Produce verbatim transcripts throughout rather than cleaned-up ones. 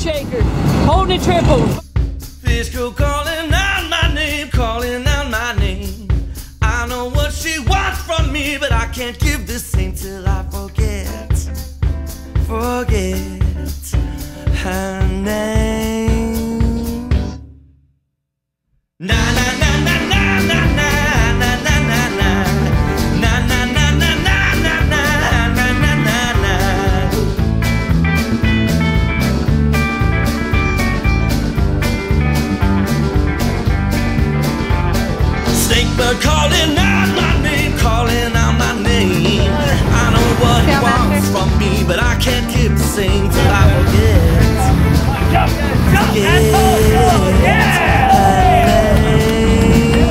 shaker, holding a triple. Fish go calling out my name, calling out my name. I know what she wants from me, but I can't give the same till I forget, forget her name. Na na na na na na na na na na na na na na na na na na na na. Snakebird calling out my name, calling out my name. I know what he wants from me, but I can't keep the same till I forget. Jump, jump, Forget yeah! her name.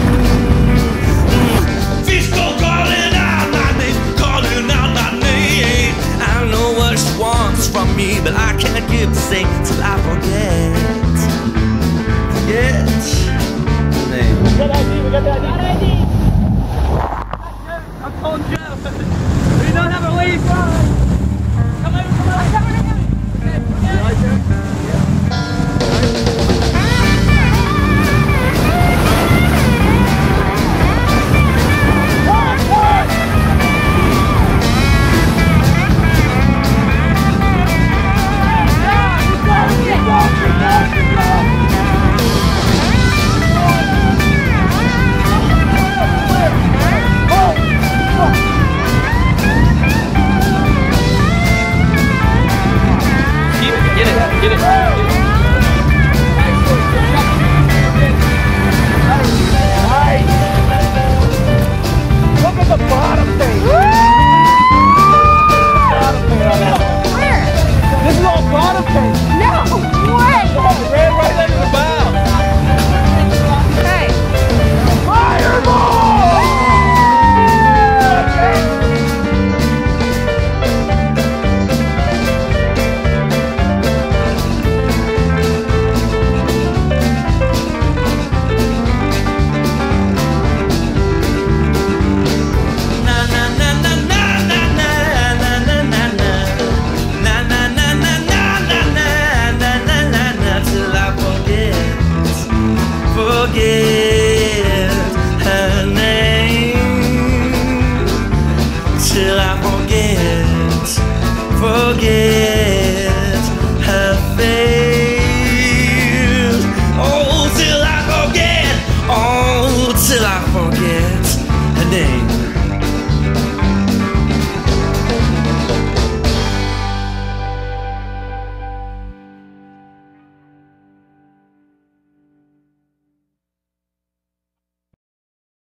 Fish go calling out my name, calling out my name. I know what she wants from me, but I can't keep the same till I forget. Forget her name. We got I D, we got that I D. I told Jeff, we don't have a lead.